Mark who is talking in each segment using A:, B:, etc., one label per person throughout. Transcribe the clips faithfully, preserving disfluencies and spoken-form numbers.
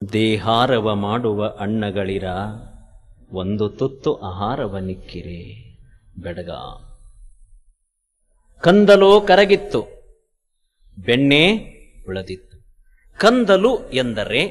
A: ದೇಹಾರವ ಮಾಡುವ ಅಣ್ಣಗಳಿರ ಒಂದು ತುತ್ತು ಆಹಾರವ ನಿಕ್ಕಿರೆ ಬೆಡಗ. ಕಂದಲು ಕರಗಿತ್ತು, ಬೆಣ್ಣೆ ಉಳದಿತ್ತು. ಕಂದಲು ಎಂದರೆ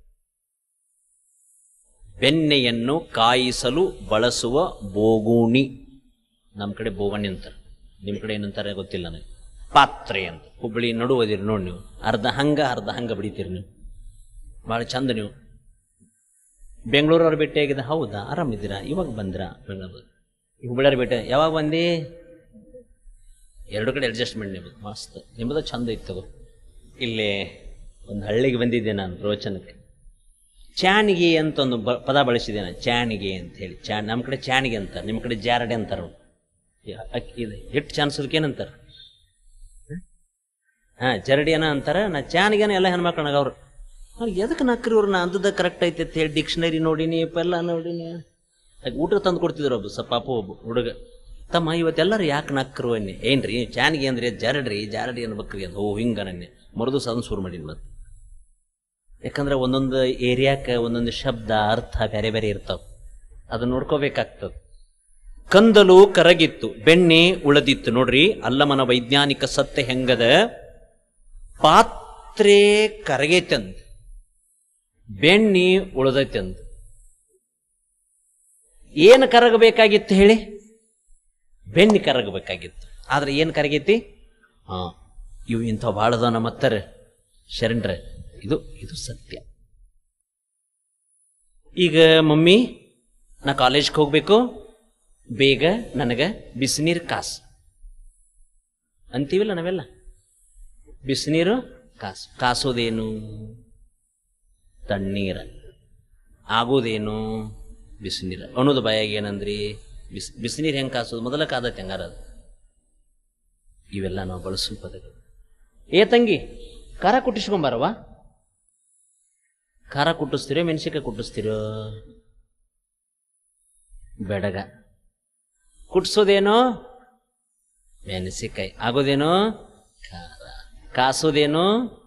A: ಬೆಣ್ಣೆಯನ್ನು ಕಾಯಿಸಲು ಬಳಸುವ ಬೋಗುಣಿ. ನಮ್ಮ ಕಡೆ ಬೋಗಣಿ ಅಂತಾರೆ, ನಿಮ್ಮ ಕಡೆ ಏನಂತಾರೆ ಗೊತ್ತಿಲ್ಲ ನನಗೆ. ಪಾತ್ರೆ ಅಂತ ಹುಬ್ಬಳ್ಳಿ ನಡುವದಿರಿ ನೋಡಿ ನೀವು. ಅರ್ಧ ಹಂಗ ಅರ್ಧ ಹಂಗ ಬಿಡಿತೀರಿ ನೀವು, ಭಾಳ ಚಂದ ನೀವು. ಬೆಂಗಳೂರವ್ರ ಭೇಟಿ ಆಗಿದೆ. ಹೌದಾ, ಆರಾಮಿದ್ದೀರಾ? ಇವಾಗ ಬಂದ್ರಾ ಬೆಂಗಳೂರು? ಹುಬ್ಬಳ್ಳಿಯವ್ರ ಭೇಟಿ ಯಾವಾಗ ಬಂದು? ಎರಡು ಕಡೆ ಅಡ್ಜಸ್ಟ್ಮೆಂಟ್ ನಿಮ್ಮದು ಮಸ್ತ್, ನಿಮ್ಮದು ಚಂದ ಇತ್ತು. ಇಲ್ಲಿ ಒಂದು ಹಳ್ಳಿಗೆ ಬಂದಿದ್ದೆ ನಾನು ಪ್ರವಚನಕ್ಕೆ. ಚಾಣಿಗೆ ಅಂತ ಒಂದು ಬ ಪದ ಬಳಸಿದೆ ನಾನು, ಚಾಣಿಗೆ ಅಂತ ಹೇಳಿ. ಚಾ ನಮ್ಮ ಕಡೆ ಚಾಣಿಗೆ ಅಂತಾರೆ, ನಿಮ್ಮ ಕಡೆ ಜಾರಡೆ ಅಂತಾರೆ. ಅಕ್ಕಿ ಇದು ಹಿಟ್ಟು ಚಾನ್ಸೋದಕ್ಕೆ ಏನಂತಾರೆ? ಹಾಂ, ಜರಡಿಯನ ಅಂತಾರೆ. ನಾ ಚಾಣಿಗೆನ ಎಲ್ಲ ಹೆಣ್ಮಕ್ಳನಾಗ ಅವ್ರು ಎದಕ್ಕೆ ನಕ್ರಿ ಅವ್ರು? ನಾ ಅಂದದ ಕರೆಕ್ಟ್ ಐತೆ ಅಂತ ಹೇಳಿ ಡಿಕ್ಷನರಿ ನೋಡೀನಿ, ಪೆಲ್ಲ ನೋಡೀನಿ. ಹಾಗೆ ಊಟ ತಂದು ಕೊಡ್ತಿದ್ರು ಒಬ್ಬ ಸ ಪಾಪ ಒಬ್ಬ ಹುಡುಗ. ತಮ್ಮ ಇವತ್ತೆಲ್ಲರೂ ಯಾಕೆ ನಕ್ರು ಅನ್ನಿ. ಏನ್ರಿ ಚಾಣಿಗೆ ಅಂದ್ರೆ ಜಾರಡ್ರಿ, ಜಾರಡಿ ಅನ್ಬೇಕ್ರಿ ಅಂತ. ಓ ಹಿಂಗ ನನ್ನೆ ಮರುದು ಸದನ್ ಶುರು ಮಾಡೀನಿ ಮತ್ತೆ. ಯಾಕಂದ್ರೆ ಒಂದೊಂದು ಏರಿಯಾಕ್ಕೆ ಒಂದೊಂದು ಶಬ್ದ ಅರ್ಥ ಬೇರೆ ಬೇರೆ ಇರ್ತಾವೆ, ಅದನ್ನ ನೋಡ್ಕೋಬೇಕಾಗ್ತದೆ. ಕಂದಲು ಕರಗಿತ್ತು, ಬೆಣ್ಣೆ ಉಳದಿತ್ತು. ನೋಡ್ರಿ ಅಲ್ಲಮನ ವೈಜ್ಞಾನಿಕ ಸತ್ಯ ಹೆಂಗದ. ಪಾತ್ರೆ ಕರಗೈತಂದ, ಬೆಣ್ಣೆ ಉಳದೈತಂದ. ಏನು ಕರಗಬೇಕಾಗಿತ್ತು ಹೇಳಿ? ಬೆಣ್ಣೆ ಕರಗಬೇಕಾಗಿತ್ತು. ಆದ್ರೆ ಏನು ಕರಗೈತಿ? ಹಾ, ಇವು ಇಂಥ ಭಾಳದ ನಮ್ಮ ಹತ್ತರ ಶರಣ್ರೆ. ಇದು ಇದು ಸತ್ಯ. ಈಗ ಮಮ್ಮಿ ನಾ ಕಾಲೇಜ್ಗೆ ಹೋಗ್ಬೇಕು, ಬೇಗ ನನಗೆ ಬಿಸಿನೀರು ಕಾಸು ಅಂತೀವಿಲ್ಲ ನಾವೆಲ್ಲ. ಬಿಸಿನೀರು ಕಾಸು. ಕಾಸೋದೇನು? ತಣ್ಣೀರ. ಆಗೋದೇನು? ಬಿಸಿನೀರು. ಅನ್ನೋದು ಬಾಯಾಗ ಏನಂದ್ರಿ? ಬಿಸಿ ಬಿಸಿನೀರು ಹೆಂಗೆ ಕಾಸೋದು? ಮೊದಲ ಕಾದತ್ತೆ ಹೆಂಗಾರ ಅದು. ಇವೆಲ್ಲ ನಾವು ಬಳಸೋ ಪದಗಳು. ಏ ತಂಗಿ, ಖಾರ ಕುಟ್ಟಿಸ್ಕೊಂಬಾರವ. ಖಾರ ಕುಟ್ಟಿಸ್ತೀರೋ ಮೆಣಸಿನ್ಕಾಯಿ ಕುಟ್ಟಿಸ್ತೀರೋ? ಬೆಡಗ. ಕುಟ್ಸೋದೇನೋ? ಮೆಣಸಿನ್ಕಾಯಿ. ಆಗೋದೇನೋ? ಖಾರ. ಕಾಸೋದೇನೋ?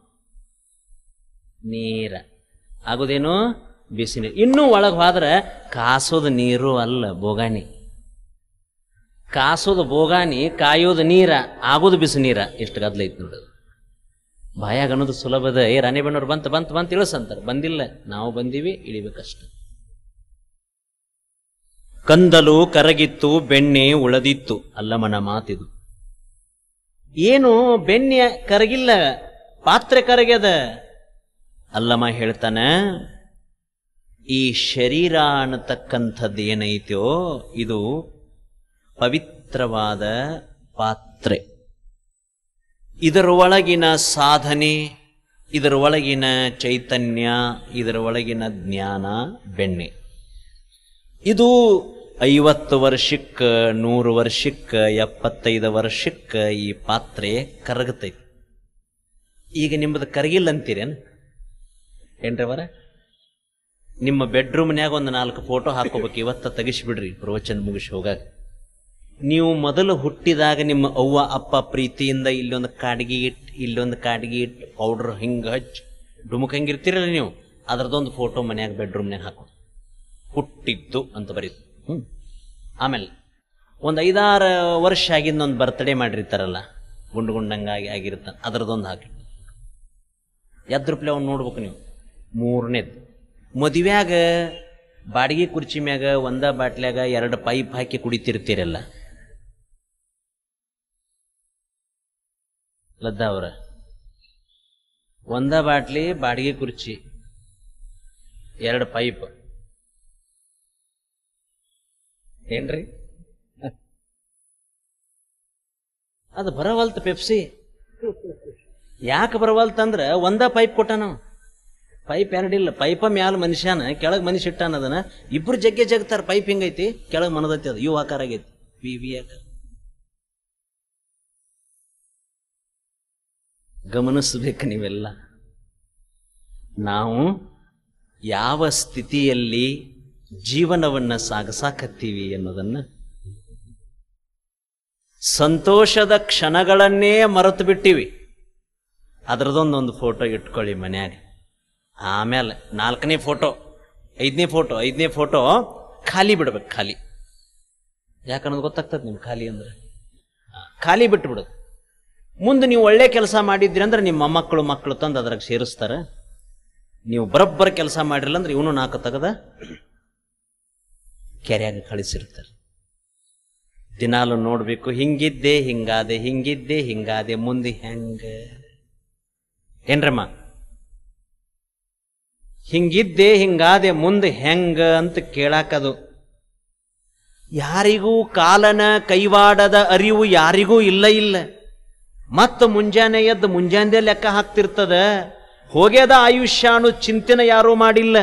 A: ನೀರ. ಆಗೋದೇನೋ? ಬಿಸಿನೀರು. ಇನ್ನೂ ಒಳಗೆ ಹೋದ್ರೆ ಕಾಸೋದು ನೀರು ಅಲ್ಲ, ಬೋಗಾಣಿ. ಕಾಸೋದು ಬೋಗಾಣಿ, ಕಾಯೋದು ನೀರ, ಆಗೋದು ಬಿಸಿ ನೀರ. ಎಷ್ಟು ಗದ್ಲೈತಿ ನೋಡೋದು. ಬಾಯಾಗ ಅನ್ನೋದು ಸುಲಭದ. ಏ ರಾಣಿಬೆನ್ನವ್ರು ಬಂತ ಬಂತ ಬಂತ ಇಳಿಸಂತಾರೆ. ಬಂದಿಲ್ಲ, ನಾವು ಬಂದೀವಿ, ಇಳಿಬೇಕಷ್ಟ. ಕಂದಲು ಕರಗಿತ್ತು, ಬೆಣ್ಣೆ ಉಳದಿತ್ತು. ಅಲ್ಲಮನ ಮಾತಿದು. ಏನು ಬೆಣ್ಣೆ ಕರಗಿಲ್ಲ, ಪಾತ್ರೆ ಕರಗ್ಯದ. ಅಲ್ಲಮ್ಮ ಹೇಳ್ತಾನ, ಈ ಶರೀರ ಅನ್ನತಕ್ಕಂಥದ್ದು ಏನೈತೋ ಇದು ಪವಿತ್ರವಾದ ಪಾತ್ರೆ. ಇದರ ಒಳಗಿನ ಸಾಧನೆ, ಇದರ ಒಳಗಿನ ಚೈತನ್ಯ, ಇದರ ಒಳಗಿನ ಜ್ಞಾನ ಬೆಣ್ಣೆ. ಇದು ಐವತ್ತು ವರ್ಷಕ್ಕೆ, ನೂರು ವರ್ಷಕ್ಕೆ, ಎಪ್ಪತ್ತೈದು ವರ್ಷಕ್ಕೆ ಈ ಪಾತ್ರೆ ಕರಗತೈತಿ. ಈಗ ನಿಮ್ಮದು ಕರಗಿಲ್ಲ ಅಂತೀರೇನು ಏನ್ರವರ? ನಿಮ್ಮ ಬೆಡ್ರೂಮ್ನ್ಯಾಗ ಒಂದು ನಾಲ್ಕು ಫೋಟೋ ಹಾಕೋಬೇಕು. ಇವತ್ತ ತೆಗಿಸ್ಬಿಡ್ರಿ ಪ್ರವಚನ ಮುಗಿಸಿ ಹೋಗಾಗ. ನೀವು ಮೊದಲು ಹುಟ್ಟಿದಾಗ ನಿಮ್ಮ ಅವ್ವ ಅಪ್ಪ ಪ್ರೀತಿಯಿಂದ ಇಲ್ಲೊಂದು ಕಾಡಿಗೆ ಇಟ್ಟು, ಇಲ್ಲೊಂದು ಕಾಡಿಗೆ ಇಟ್ಟು, ಪೌಡ್ರ್ ಹಿಂಗೆ ಹಚ್ಚಿ ಡುಮುಕ್ ಹಂಗಿರ್ತೀರಲ್ಲ ನೀವು, ಅದರದೊಂದು ಫೋಟೋ ಮನ್ಯಾಗ ಬೆಡ್ರೂಮ್ನ್ಯಾಗ ಹಾಕೋ. ಹುಟ್ಟಿದ್ದು ಅಂತ ಬರೀತು. ಹ್ಞೂ ಆಮೇಲೆ ಒಂದು ಐದಾರು ವರ್ಷ ಆಗಿಂದ ಒಂದು ಬರ್ತ್ಡೇ ಮಾಡಿರ್ತಾರಲ್ಲ, ಗುಂಡು ಗುಂಡಂಗಾಗಿ ಆಗಿರ್ತಾನೆ, ಅದರದೊಂದು ಹಾಕಿ ಎದ್ರಪ್ಲೆ ಅವ್ನು ನೋಡ್ಬೇಕು ನೀವು. ಮೂರನೇದು ಮದುವ್ಯಾಗ ಬಾಡಿಗೆ ಕುರ್ಚಿ ಮ್ಯಾಗ ಒಂದ ಬಾಟ್ಲ್ಯಾಗ ಎರಡು ಪೈಪ್ ಹಾಕಿ ಕುಡಿತಿರ್ತೀರಲ್ಲ ಲದ್ದ ಅವ್ರ. ಒಂದ ಬಾಟ್ಲಿ ಬಾಡಿಗೆ ಕುರ್ಚಿ, ಎರಡು ಪೈಪ್. ಏನ್ರಿ ಅದು ಬರವಲ್ತ ಪೆಪ್ಸಿ. ಯಾಕೆ ಬರವಲ್ತಂದ್ರ ಒಂದ ಪೈಪ್ ಕೊಟ್ಟ ನಾವು. ಪೈಪ್ ಎರಡಿಲ್ಲ, ಪೈಪ ಮ್ಯಾಲ ಮನುಷ್ಯನ, ಕೆಳಗೆ ಮನುಷ್ಯ ಇಟ್ಟಾನ. ಅದನ್ನ ಇಬ್ರು ಜಗ್ಗೆ ಜಗ್ತಾರ. ಪೈಪ್ ಹಿಂಗೈತಿ, ಕೆಳಗೆ ಮನದೈತಿ, ಅದು ಯು ಆಕಾರ ಆಗೈತಿ, ವಿ ವಿ ಆಕಾರ. ಗಮನಿಸ್ಬೇಕು ನೀವೆಲ್ಲ. ನಾವು ಯಾವ ಸ್ಥಿತಿಯಲ್ಲಿ ಜೀವನವನ್ನ ಸಾಗಸಾಕತ್ತೀವಿ ಅನ್ನೋದನ್ನ. ಸಂತೋಷದ ಕ್ಷಣಗಳನ್ನೇ ಮರೆತು ಬಿಟ್ಟಿವಿ. ಅದರದೊಂದೊಂದು ಫೋಟೋ ಇಟ್ಕೊಳ್ಳಿ ಮನ್ಯಾಗ. ಆಮೇಲೆ ನಾಲ್ಕನೇ ಫೋಟೋ, ಐದನೇ ಫೋಟೋ ಐದನೇ ಫೋಟೋ ಖಾಲಿ ಬಿಡ್ಬೇಕು. ಖಾಲಿ ಯಾಕನ್ನೋದು ಗೊತ್ತಾಗ್ತದೆ ನಿಮ್ಗೆ. ಖಾಲಿ ಅಂದ್ರೆ ಖಾಲಿ ಬಿಟ್ಟು ಬಿಡೋದು. ಮುಂದೆ ನೀವು ಒಳ್ಳೆ ಕೆಲಸ ಮಾಡಿದ್ರಿ ಅಂದ್ರೆ ನಿಮ್ಮ ಮೊಮ್ಮಕ್ಕಳು ಮಕ್ಕಳು ತಂದು ಅದ್ರಾಗ ಸೇರಿಸ್ತಾರೆ. ನೀವು ಬರೋಬ್ಬರ ಕೆಲಸ ಮಾಡಿರಲ್ಲ ಅಂದ್ರೆ ಇವನು ನಾಲ್ಕು ತೆಗೆದ ಕೆರೆಯಾಗ ಕಳಿಸಿರ್ತಾರೆ. ದಿನಾಲು ನೋಡ್ಬೇಕು, ಹಿಂಗಿದ್ದೆ ಹಿಂಗಾದೆ, ಹಿಂಗಿದ್ದೆ ಹಿಂಗಾದೆ, ಮುಂದೆ ಹೆಂಗ ಏನ್ರಮ್ಮ, ಹಿಂಗಿದ್ದೆ ಹಿಂಗಾದೆ ಮುಂದೆ ಹೆಂಗ ಅಂತ ಕೇಳಾಕದು. ಯಾರಿಗೂ ಕಾಲನ ಕೈವಾಡದ ಅರಿವು ಯಾರಿಗೂ ಇಲ್ಲ ಇಲ್ಲ. ಮತ್ತು ಮುಂಜಾನೆ ಎದ್ದು ಮುಂಜಾನೆ ಲೆಕ್ಕ ಹಾಕ್ತಿರ್ತದ. ಹೋಗ್ಯದ ಆಯುಷ್ಯ ಅನ್ನೋ ಚಿಂತನೆ ಯಾರೂ ಮಾಡಿಲ್ಲ.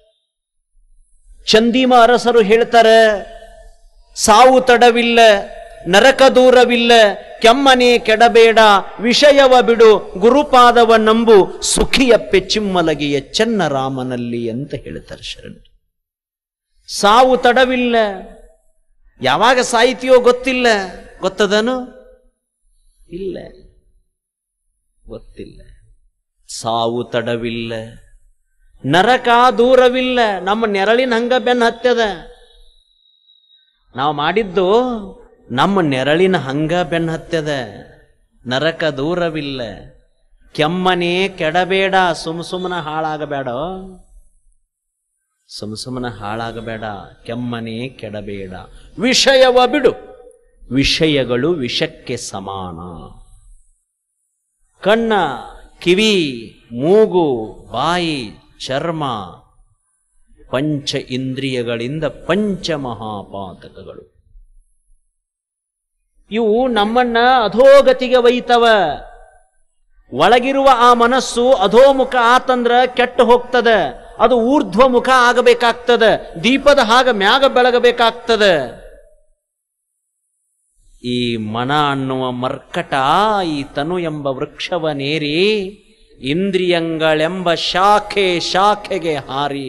A: ಚಂದಿಮ ಅರಸರು ಹೇಳ್ತಾರೆ, ಸಾವು ತಡವಿಲ್ಲ, ನರಕ ದೂರವಿಲ್ಲ, ಕೆಮ್ಮನೆ ಕೆಡಬೇಡ, ವಿಷಯವ ಬಿಡು, ಗುರುಪಾದವ ನಂಬು, ಸುಖಿಯಪ್ಪೆ ಚಿಮ್ಮಲಗಿಯ ಚೆನ್ನ ರಾಮನಲ್ಲಿ ಅಂತ ಹೇಳ್ತಾರೆ ಶರಣರು. ಸಾವು ತಡವಿಲ್ಲ. ಯಾವಾಗ ಸಾಹಿತ್ಯವೋ ಗೊತ್ತಿಲ್ಲ. ಗೊತ್ತದನು? ಇಲ್ಲ, ಗೊತ್ತಿಲ್ಲ. ಸಾವು ತಡವಿಲ್ಲ, ನರಕ ದೂರವಿಲ್ಲ. ನಮ್ಮ ನೆರಳಿನ ಹಂಗ ಬೆನ್ನ ಹತ್ಯದ. ನಾವು ಮಾಡಿದ್ದು ನಮ್ಮ ನೆರಳಿನ ಹಂಗ ಬೆನ್ನ ಹತ್ಯದ. ನರಕ ದೂರವಿಲ್ಲ, ಕೆಮ್ಮನೆ ಕೆಡಬೇಡ, ಸುಮ್ ಸುಮ್ಮನ ಹಾಳಾಗಬೇಡ, ಸುಮ್ ಸುಮ್ಮನ ಹಾಳಾಗಬೇಡ, ಕೆಮ್ಮನೆ ಕೆಡಬೇಡ, ವಿಷಯವ ಬಿಡು, ವಿಷಯಗಳು ವಿಷಕ್ಕೆ ಸಮಾನ. ಕಣ್ಣ, ಕಿವಿ, ಮೂಗು, ಬಾಯಿ, ಚರ್ಮ, ಪಂಚ ಇಂದ್ರಿಯಗಳಿಂದ ಪಂಚ ಮಹಾಪಾತಕಗಳು. ಇವು ನಮ್ಮನ್ನ ಅಧೋಗತಿಗೆ ಒಯ್ತವ. ಒಳಗಿರುವ ಆ ಮನಸ್ಸು ಅಧೋಮುಖ ಆತಂದ್ರ ಕೆಟ್ಟು ಹೋಗ್ತದ. ಅದು ಊರ್ಧ್ವ ಮುಖ ಆಗಬೇಕಾಗ್ತದ. ದೀಪದ ಹಾಗ ಮ್ಯಾಗ ಬೆಳಗಬೇಕಾಗ್ತದ. ಈ ಮನ ಅನ್ನುವ ಮರ್ಕಟ ಈ ತನು ಎಂಬ ವೃಕ್ಷವನೇರಿ ಇಂದ್ರಿಯಗಳೆಂಬ ಶಾಖೆ ಶಾಖೆಗೆ ಹಾರಿ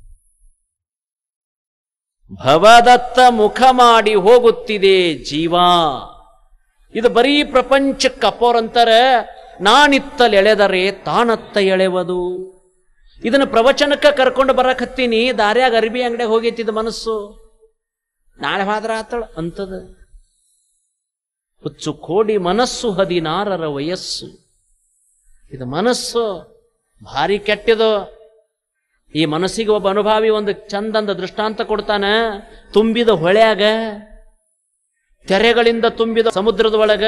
A: ಭವದತ್ತ ಮುಖ ಮಾಡಿ ಹೋಗುತ್ತಿದೆ ಜೀವ. ಇದು ಬರೀ ಪ್ರಪಂಚಕ್ಕೆ ಅಪೋರಂತಾರೆ. ನಾನಿತ್ತಲೆಳೆದರೆ ತಾನತ್ತ ಎಳೆವದು. ಇದನ್ನು ಪ್ರವಚನಕ್ಕೆ ಕರ್ಕೊಂಡು ಬರಕತ್ತೀನಿ. ದಾರ್ಯಾಗ ಅರ್ಬಿ ಅಂಗಡಿ ಹೋಗೈತಿದ ಮನಸ್ಸು. ನಾಳೆ ಹಾದ್ರ ಆತಳ ಅಂತದ. ಹುಚ್ಚು ಕೋಡಿ ಮನಸ್ಸು ಹದಿನಾರರ ವಯಸ್ಸು. ಇದು ಮನಸ್ಸು ಭಾರಿ ಕೆಟ್ಟದು. ಈ ಮನಸ್ಸಿಗೆ ಒಬ್ಬ ಅನುಭಾವಿ ಒಂದು ಚಂದಂದ ದೃಷ್ಟಾಂತ ಕೊಡ್ತಾನ. ತುಂಬಿದ ಹೊಳ್ಯಾಗ, ತೆರೆಗಳಿಂದ ತುಂಬಿದ ಸಮುದ್ರದ ಒಳಗ,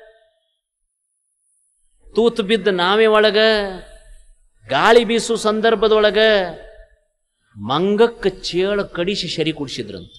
A: ತೂತು ಬಿದ್ದ ನಾವೆ ಒಳಗ, ಗಾಳಿ ಬೀಸು ಸಂದರ್ಭದೊಳಗ ಮಂಗಕ್ಕ ಚೇಳ ಕಡಿಸಿ ಶರಿ ಕುಡಿಸಿದ್ರಂತ.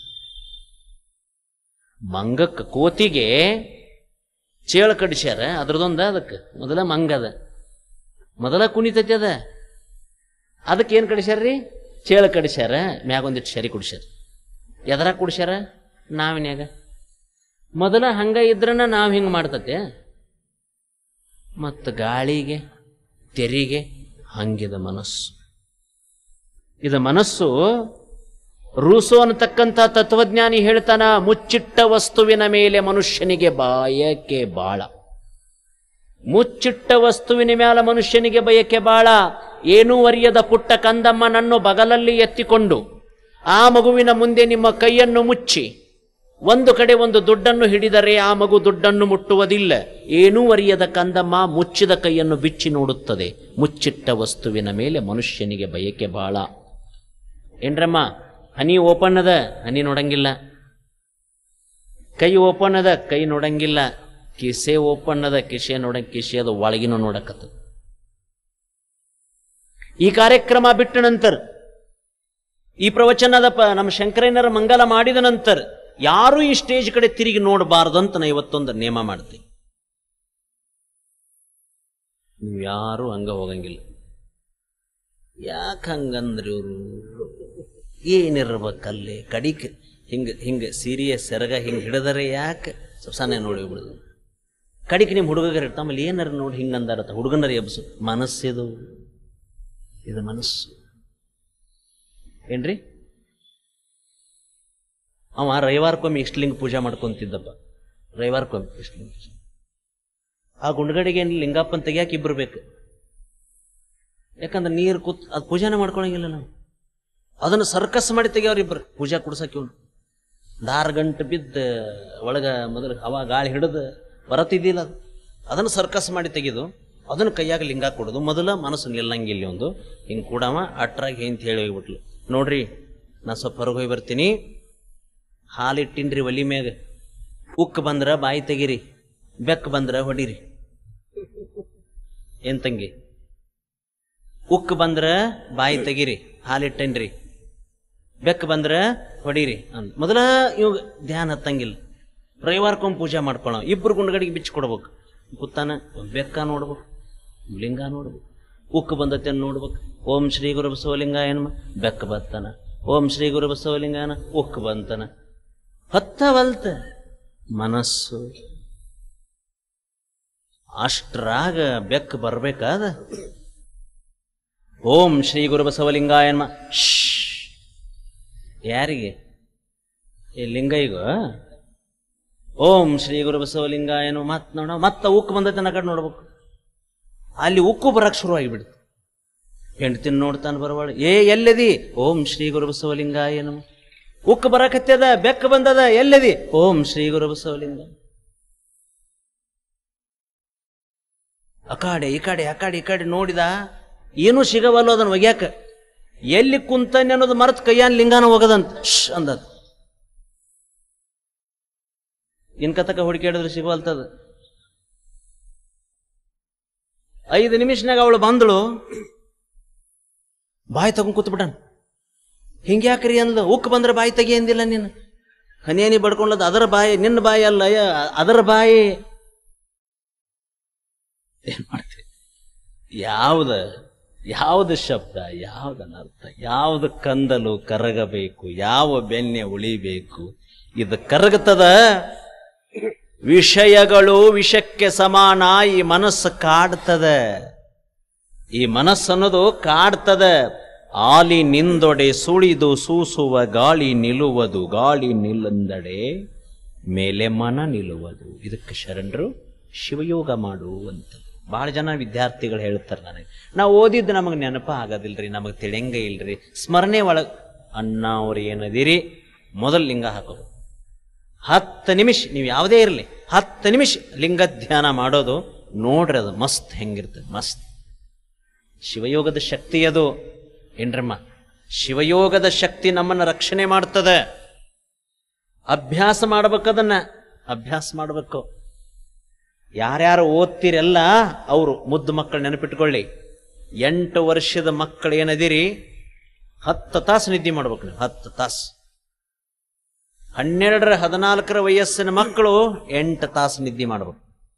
A: ಮಂಗಕ್ಕ ಕೋತಿಗೆ ಚೇಳ ಕಡಿಸ್ಯಾರ. ಅದ್ರದೊಂದ ಅದಕ್ಕೆ ಮೊದಲ ಮಂಗದ ಮೊದಲ ಕುಣಿತತಿ ಅದ. ಅದಕ್ಕೆ ಏನು ಕಡಿಸ್ಯಾರ್ರಿ? ಚೇಳ ಕಡಿಸ್ಯಾರ. ಮ್ಯಾಗೊಂದಿಟ್ಟು ಶರಿ ಕುಡಿಸ್ಯಾರ. ಎದರಾಗ ಕುಡಿಸ್ಯಾರ? ನಾವಿನ್ಯಾಗ. ಮೊದಲ ಹಂಗ ಇದ್ರನ ನಾವು ಹಿಂಗೆ ಮಾಡ್ತತೆ. ಮತ್ತು ಗಾಳಿಗೆ ತೆರಿಗೆ ಹಂಗಿದ ಮನಸ್ಸು. ಇದು ಮನಸ್ಸು. ರೂಸೋ ಅನ್ನತಕ್ಕಂಥ ತತ್ವಜ್ಞಾನಿ ಹೇಳ್ತಾನ, ಮುಚ್ಚಿಟ್ಟ ವಸ್ತುವಿನ ಮೇಲೆ ಮನುಷ್ಯನಿಗೆ ಬಯಕೆ ಬಾಳ. ಮುಚ್ಚಿಟ್ಟ ವಸ್ತುವಿನ ಮೇಲೆ ಮನುಷ್ಯನಿಗೆ ಬಯಕೆ ಬಾಳ. ಏನೂ ಅರಿಯದ ಪುಟ್ಟ ಕಂದಮ್ಮನನ್ನು ಬಗಲಲ್ಲಿ ಎತ್ತಿಕೊಂಡು ಆ ಮಗುವಿನ ಮುಂದೆ ನಿಮ್ಮ ಕೈಯನ್ನು ಮುಚ್ಚಿ ಒಂದು ಕಡೆ ಒಂದು ದುಡ್ಡನ್ನು ಹಿಡಿದರೆ ಆ ಮಗು ದುಡ್ಡನ್ನು ಮುಟ್ಟುವುದಿಲ್ಲ. ಏನೂ ಅರಿಯದ ಕಂದಮ್ಮ ಮುಚ್ಚಿದ ಕೈಯನ್ನು ಬಿಚ್ಚಿ ನೋಡುತ್ತದೆ. ಮುಚ್ಚಿಟ್ಟ ವಸ್ತುವಿನ ಮೇಲೆ ಮನುಷ್ಯನಿಗೆ ಬಯಕೆ ಬಾಳ. ಏನ್ರಮ್ಮ, ಹನಿ ಓಪನ್ ಅದ, ಹನಿ ನೋಡಂಗಿಲ್ಲ. ಕೈ ಓಪನ್ ಅದ, ಕೈ ನೋಡಂಗಿಲ್ಲ. ಕಿಸೆ ಓಪನ್ ಅದ, ಕಿಸೆ ನೋಡ ಕಿಸೆ ಅದು ಒಳಗಿನ ನೋಡಕತ್ತ. ಈ ಕಾರ್ಯಕ್ರಮ ಬಿಟ್ಟ ನಂತರ, ಈ ಪ್ರವಚನದ ಪ ನಮ್ಮ ಶಂಕರಯ್ಯನರ ಮಂಗಲ ಮಾಡಿದ ನಂತರ ಯಾರೂ ಈ ಸ್ಟೇಜ್ ಕಡೆ ತಿರುಗಿ ನೋಡಬಾರ್ದು ಅಂತ ನಾ ಇವತ್ತೊಂದು ನೇಮ ಮಾಡ್ತೀನಿ. ನೀವು ಯಾರೂ ಹಂಗ ಹೋಗಂಗಿಲ್ಲ. ಯಾಕೆ ಹಂಗಂದ್ರಿ ಇವರು? ಏನಿರ್ಬೇಕಲ್ಲಿ ಕಡಿಕೆ ಹಿಂಗೆ ಹಿಂಗೆ ಸೀರಿಯ ಸೆರಗ ಹಿಂಗೆ ಹಿಡಿದರೆ ಯಾಕೆ ಸೊಸಾನೆ ನೋಡಿ ಬಿಡುದು. ಕಡಿಕೆ ನಿಮ್ಮ ಹುಡುಗರು ಇರ್ತ ಆಮೇಲೆ ಏನಾರ ನೋಡಿ ಹಿಂಗೆ ಅಂದಾರತ್ತ ಹುಡುಗನರ ಎಬ್ಸು. ಮನಸ್ಸಿದು, ಇದು ಮನಸ್ಸು ಏನ್ರಿ? ಅವ ರವಿವಾರಕ್ಕೊಮ್ಮೆ ಇಷ್ಟಲಿಂಗ ಪೂಜೆ ಮಾಡ್ಕೊಂತಿದ್ದಪ್ಪ. ರವಿವಾರಕ್ಕೊಮ್ಮೆ ಇಷ್ಟಲಿಂಗ ಪೂಜೆ. ಆ ಗುಂಡ್ಗಡಿಗೆ ಲಿಂಗಪ್ಪನ ತೆಗಿಯಾಕೆ ಇಬ್ರು ಬೇಕು. ಯಾಕಂದ್ರೆ ನೀರು ಕೂತ್ ಅದು ಪೂಜಾನೆ ಮಾಡ್ಕೊಳಂಗಿಲ್ಲ ನಾವು. ಅದನ್ನು ಸರ್ಕಸ್ ಮಾಡಿ ತೆಗಿಯೋರಿಬ್ರು ಪೂಜಾ ಕುಡ್ಸಕ್ಕೆ. ಇವನು ದಾರ್ ಗಂಟು ಬಿದ್ದ ಒಳಗ ಮೊದಲು ಹವಾ ಗಾಳಿ ಹಿಡಿದು ಬರತ್ತಿದ್ದಿಲ್ಲ ಅದು. ಅದನ್ನು ಸರ್ಕಸ್ ಮಾಡಿ ತೆಗೆದು ಅದನ್ನು ಕೈಯಾಗ ಲಿಂಗ ಕೊಡೋದು. ಮೊದಲ ಮನಸ್ಸು ನಿಲ್ಲಂಗಿಲ್ಲ ಒಂದು ಹಿಂಗೆ ಕೂಡವ ಅಟ್ರಾಗಿ ಅಂತ ಹೇಳಿ ಹೋಗ್ಬಿಟ್ಲು. ನೋಡ್ರಿ ನಾ ಸ್ವಲ್ಪ ಹೊರಗೆ ಹೋಗಿ ಬರ್ತೀನಿ, ಹಾಲಿಟ್ಟಿನ್ರಿ ಒಲಿ ಮ್ಯಾಗ, ಉಕ್ಕ ಬಂದ್ರ ಬಾಯಿ ತೆಗಿರಿ, ಬೆಕ್ಕ ಬಂದ್ರ ಹೊಡೀರಿ. ಏನ್ ತಂಗಿ? ಉಕ್ಕ ಬಂದ್ರ ಬಾಯಿ ತೆಗಿರಿ, ಹಾಲಿಟ್ಟನ್ರಿ, ಬೆಕ್ಕ ಬಂದ್ರ ಹೊಡೀರಿ ಅಂದ್. ಮೊದಲ ಇವಾಗ ಧ್ಯಾನ ಹತ್ತಂಗಿಲ್ಲ. ರವಿವಾರಕ್ಕೊಮ್ಮೆ ಪೂಜೆ ಮಾಡ್ಕೊಳ್ಳೋ, ಇಬ್ರು ಗುಂಡ್ಗಡಿಗೆ ಬಿಚ್ಚಿ ಕೊಡ್ಬೇಕು. ಕೂತಾನ ಬೆಕ್ಕ ನೋಡ್ಬೇಕು, ಲಿಂಗ ನೋಡ್ಬೇಕು, ಉಕ್ಕ ಬಂದತೆ ನೋಡ್ಬೇಕು. ಓಂ ಶ್ರೀ ಗುರು ಬಸವಲಿಂಗಾಯನ, ಬೆಕ್ಕ ಬತ್ತಾನ. ಓಂ ಶ್ರೀ ಗುರು ಬಸವಲಿಂಗಾಯನ, ಉಕ್ಕ ಬಂತನ. ಹತ್ತವಲ್ತ ಮನಸ್ಸು ಅಷ್ಟ್ರಾಗ ಬೆಕ್ಕ ಬರ್ಬೇಕಾದ. ಓಂ ಶ್ರೀ ಗುರು ಬಸವಲಿಂಗಾಯನ್ಮ. ಯಾರಿಗೆ? ಈ ಲಿಂಗೈಗ ಓಂ ಶ್ರೀ ಗುರು ಬಸವಲಿಂಗಾಯನು. ಮತ್ ನೋಡ ಮತ್ತ ಉಕ್ಕು ಬಂದೈತೆ ನಾ ಕಡೆ ನೋಡ್ಬೇಕು. ಅಲ್ಲಿ ಉಕ್ಕು ಬರಕ್ ಶುರು ಆಗಿಬಿಡ್ತು. ಹೆಂಡ್ತಿನ ನೋಡ್ತಾನೆ ಬರವಾಳ. ಏ ಎಲ್ಲದಿ? ಓಂ ಶ್ರೀ ಗುರು ಬಸವಲಿಂಗಾಯನು. ಉಕ್ಕು ಬರಕತ್ಯದ, ಬೆಕ್ಕ ಬಂದದ, ಎಲ್ಲದಿ? ಓಂ ಶ್ರೀ ಗುರು ಬಸವಲಿಂಗ. ಅಕಾಡೆ ಈ ಕಡೆ ಆ ಕಡೆ ಈ ಕಡೆ ನೋಡಿದ, ಏನೂ ಸಿಗವಲ್ಲ ಅದನ್ನು ಒಗ್ಯಾಕ. ಎಲ್ಲಿ ಕುಂತಾನೆ ಅನ್ನೋದು ಮರತ್ ಕೈಯಾನ್ ಲಿಂಗಾನ ಹೋಗದಂತ ಶ್ ಅಂದದ. ಇನ್ಕತಕ ಹುಡುಕಾಡಿದ್ರೆ ಸಿಗವಲ್ತದ. ಐದು ನಿಮಿಷನಾಗ ಅವಳು ಬಂದಳು, ಬಾಯಿ ತಗೊಂಡ್ ಕೂತ್ಬಿಟ್ಟಾನ. ಹಿಂಗ್ಯಾಕ್ರಿ ಅಂದ್ಲು. ಉಕ್ ಬಂದ್ರೆ ಬಾಯಿ ತೆಗಿ ಅಂದಿಲ್ಲ ನೀನು. ಹನಿಯನಿ ಬಡ್ಕೊಂಡ್ಲದ ಅದರ ಬಾಯಿ, ನಿನ್ನ ಬಾಯಿ ಅಲ್ಲ ಅದರ ಬಾಯಿ. ಏನ್ ಮಾಡ್ತೀವಿ? ಯಾವ್ದ ಯಾವ್ದು ಶಬ್ದ, ಯಾವ್ದನ್ನ ಅರ್ಥ, ಯಾವ್ದು ಕಂದಲು ಕರಗಬೇಕು, ಯಾವ ಬೆನ್ನೆ ಉಳಿಬೇಕು, ಇದು ಕರಗತದ. ವಿಷಯಗಳು ವಿಷಕ್ಕೆ ಸಮಾನ. ಈ ಮನಸ್ಸು ಕಾಡ್ತದ. ಈ ಮನಸ್ಸನ್ನೋದು ಕಾಡ್ತದ. ಆಲಿ ನಿಂದೊಡೆ ಸುಳಿದು ಸೂಸುವ ಗಾಳಿ ನಿಲ್ಲುವುದು, ಗಾಳಿ ನಿಲ್ಲಂದಡೆ ಮೇಲೆ ಮನ ನಿಲ್ಲುವುದು. ಇದಕ್ಕೆ ಶರಣರು ಶಿವಯೋಗ ಮಾಡುವಂಥದ್ದು. ಬಹಳ ಜನ ವಿದ್ಯಾರ್ಥಿಗಳು ಹೇಳ್ತಾರೆ ನನಗೆ, ನಾವು ಓದಿದ್ದು ನಮಗೆ ನೆನಪ ಆಗೋದಿಲ್ರಿ, ನಮಗೆ ತಿಳಿಯಂಗ ಇಲ್ರಿ, ಸ್ಮರಣೆ ಒಳಗೆ. ಅಣ್ಣ ಅವ್ರು ಏನದಿರಿ, ಮೊದಲು ಲಿಂಗ ಹಾಕೋದು. ಹತ್ತು ನಿಮಿಷ ನೀವು ಯಾವುದೇ ಇರಲಿ, ಹತ್ತು ನಿಮಿಷ ಲಿಂಗ ಧ್ಯಾನ ಮಾಡೋದು ನೋಡ್ರಿ, ಅದು ಮಸ್ತ್ ಹೆಂಗಿರ್ತದೆ, ಮಸ್ತ್. ಶಿವಯೋಗದ ಶಕ್ತಿ ಅದು ಏನ್ರಮ್ಮ. ಶಿವಯೋಗದ ಶಕ್ತಿ ನಮ್ಮನ್ನು ರಕ್ಷಣೆ ಮಾಡ್ತದೆ. ಅಭ್ಯಾಸ ಮಾಡ್ಬೇಕದನ್ನ, ಅಭ್ಯಾಸ ಮಾಡಬೇಕು. ಯಾರ್ಯಾರು ಓದ್ತಿರೆಲ್ಲ ಅವರು ಮುದ್ದು ಮಕ್ಕಳು ನೆನಪಿಟ್ಕೊಳ್ಳಿ. ಎಂಟು ವರ್ಷದ ಮಕ್ಕಳು ಏನದಿರಿ, ಹತ್ತು ತಾಸು ನಿದ್ದೆ ಮಾಡ್ಬೇಕು ನೀವು, ಹತ್ತು ತಾಸು. ಹನ್ನೆರಡರ ಹದಿನಾಲ್ಕರ ವಯಸ್ಸಿನ ಮಕ್ಕಳು ಎಂಟು ತಾಸು ನಿದ್ದೆ ಮಾಡ್ಬೇಕು.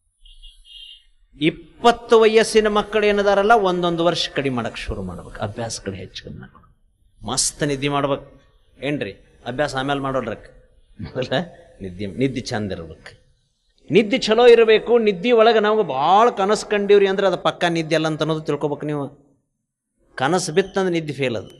A: ಇಪ್ಪತ್ತು ವಯಸ್ಸಿನ ಮಕ್ಕಳು ಏನದಾರಲ್ಲ ಒಂದೊಂದು ವರ್ಷ ಕಡಿಮೆ ಮಾಡಕ್ ಶುರು ಮಾಡ್ಬೇಕು. ಅಭ್ಯಾಸ ಕಡೆ ಹೆಚ್ಚು ಮಸ್ತ್ ನಿದ್ದೆ ಮಾಡ್ಬೇಕು. ಏನ್ರಿ ಅಭ್ಯಾಸ ಆಮೇಲೆ ಮಾಡೋಲ್ರಕ್ಕ, ಮೊದಲ ನಿದ್ದೆ ನಿದ್ದೆ ಚಂದ ಇರ್ಬೇಕು. ನಿದ್ದೆ ಚಲೋ ಇರಬೇಕು. ನಿದ್ದೆ ಒಳಗೆ ನಮ್ಗೆ ಭಾಳ ಕನಸು ಕಂಡೀವ್ರಿ ಅಂದ್ರೆ ಅದು ಪಕ್ಕ ನಿದ್ದೆ ಅಲ್ಲ ಅಂತ ಅನ್ನೋದು ತಿಳ್ಕೊಬೇಕು ನೀವು. ಕನಸು ಬಿತ್ತಂದ್ರೆ ನಿದ್ದೆ ಫೇಲ್. ಅದು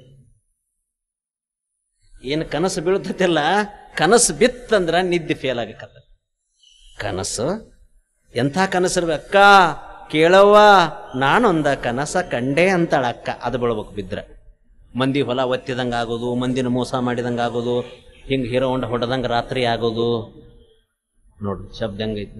A: ಏನು ಕನಸು ಬೀಳ್ತೈತಿಲ್ಲ, ಕನಸು ಬಿತ್ತಂದ್ರೆ ನಿದ್ದೆ ಫೇಲ್ ಆಗಕ್ಕಲ್ಲ. ಕನಸು ಎಂಥ ಕನಸು ಇರ್ಬೇಕು. ಅಕ್ಕ ಕೇಳವ್ವ ನಾನೊಂದ ಕನಸ ಕಂಡೆ ಅಂತಾಳ ಅಕ್ಕ. ಅದು ಬೀಳ್ಬೇಕು. ಬಿದ್ರೆ ಮಂದಿ ಹೊಲ ಒತ್ತಿದಂಗೆ ಆಗೋದು, ಮಂದಿನ ಮೋಸ ಮಾಡಿದಂಗೆ ಆಗೋದು, ಹಿಂಗೆ ಹೀರೋ ಹೊಂಡ ಹೊಡೆದಂಗೆ ರಾತ್ರಿ ಆಗೋದು. ನೋಡ್ರಿ ಶಬ್ದ ಹೆಂಗೈತಿ.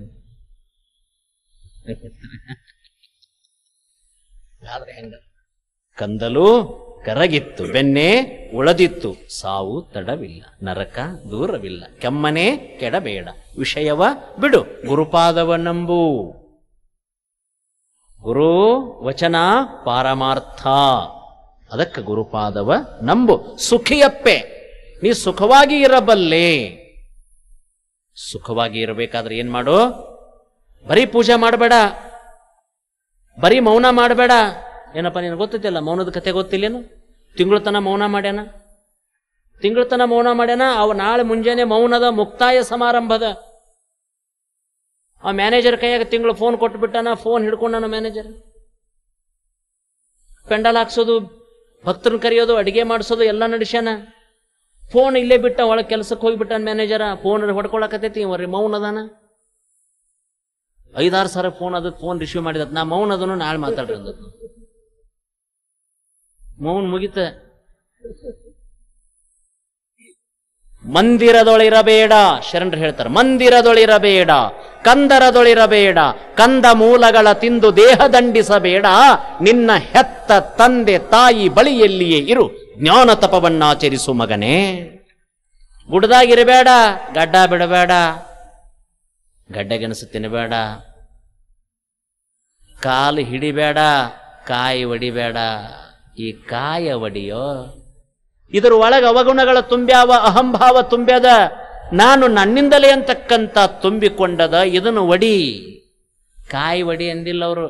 A: ಆದ್ರೆ ಹೆಂಗ ಕಂದಲು ಕರಗಿತ್ತು, ಬೆನ್ನೆ ಉಳದಿತ್ತು, ಸಾವು ತಡವಿಲ್ಲ, ನರಕ ದೂರವಿಲ್ಲ, ಕೆಮ್ಮನೆ ಕೆಡಬೇಡ, ವಿಷಯವ ಬಿಡು, ಗುರುಪಾದವ ನಂಬು. ಗುರು ವಚನ ಪಾರಮಾರ್ಥ. ಅದಕ್ಕೆ ಗುರುಪಾದವ ನಂಬು. ಸುಖಿಯಪ್ಪೆ, ನೀ ಸುಖವಾಗಿ ಇರಬಲ್ಲೆ. ಸುಖವಾಗಿ ಇರಬೇಕಾದ್ರೆ ಏನ್ ಮಾಡು? ಬರೀ ಪೂಜೆ ಮಾಡಬೇಡ, ಬರೀ ಮೌನ ಮಾಡಬೇಡ. ಏನಪ್ಪ ನೀನು ಗೊತ್ತೈತಿಲ್ಲ, ಮೌನದ ಕತೆ ಗೊತ್ತಿಲ್ಲೇನು? ತಿಂಗಳ ತನ ಮೌನ ಮಾಡ್ಯಾನ, ತಿಂಗಳ ತನ ಮೌನ ಮಾಡ್ಯಾನ. ಅವ ನಾಳೆ ಮುಂಜಾನೆ ಮೌನದ ಮುಕ್ತಾಯ ಸಮಾರಂಭದ. ಆ ಮ್ಯಾನೇಜರ್ ಕೈಯಾಗ ತಿಂಗಳು ಫೋನ್ ಕೊಟ್ಬಿಟ್ಟಾನ. ಫೋನ್ ಹಿಡ್ಕೊಂಡಾನ ಮ್ಯಾನೇಜರ್. ಪೆಂಡಲ್ ಹಾಕ್ಸೋದು, ಭಕ್ತರನ್ನ ಕರೆಯೋದು, ಅಡಿಗೆ ಮಾಡಿಸೋದು ಎಲ್ಲ ನಡೆಸ್ಯಾನ. ಫೋನ್ ಇಲ್ಲೇ ಬಿಟ್ಟ, ಒಳಗೆ ಕೆಲಸಕ್ಕೆ ಹೋಗಿಬಿಟ್ಟಾನ ಮ್ಯಾನೇಜರ. ಫೋನ್ ಹೊಡ್ಕೊಳಕತ್ತೈತಿ, ವರ್ರಿ ಮೌನದಾನ. ಐದಾರು ಸಾವಿರ ಫೋನ್ ಅದ, ಫೋನ್ ರಿಸೀವ್ ಮಾಡಿದ. ನಾ ಮೌನ ಅದನ್ನು ನಾಳೆ ಮಾತಾಡ್ರಿ ಅಂದ. ಮೌನ್ ಮುಗಿತ. ಮಂದಿರದೊಳಿರಬೇಡ, ಶರಣರು ಹೇಳ್ತಾರೆ, ಮಂದಿರದೊಳಿರಬೇಡ, ಕಂದರದೊಳಿರಬೇಡ, ಕಂದ ಮೂಲಗಳ ತಿಂದು ದೇಹ ದಂಡಿಸಬೇಡ, ನಿನ್ನ ಹೆತ್ತ ತಂದೆ ತಾಯಿ ಬಳಿಯಲ್ಲಿಯೇ ಇರು, ಜ್ಞಾನ ತಪವನ್ನಾಚರಿಸು ಮಗನೇ. ಗುಡ್ದಾಗಿರಬೇಡ, ಗಡ್ಡ ಬಿಡಬೇಡ, ಗಡ್ಡೆಗೆಣಸು ತಿನ್ನಬೇಡ, ಕಾಲು ಹಿಡಿಬೇಡ, ಕಾಯಿ ಒಡಿಬೇಡ. ಈ ಕಾಯ ಒಡಿಯೋ, ಇದರ ಒಳಗೆ ಅವಗುಣಗಳ ತುಂಬ್ಯಾವ, ಅಹಂಭಾವ ತುಂಬ್ಯದ, ನಾನು ನನ್ನಿಂದಲೇ ಅಂತಕ್ಕಂಥ ತುಂಬಿಕೊಂಡದ, ಇದನ್ನು ಒಡಿ. ಕಾಯಿ ಒಡಿ ಅಂದಿಲ್ಲ ಅವರು.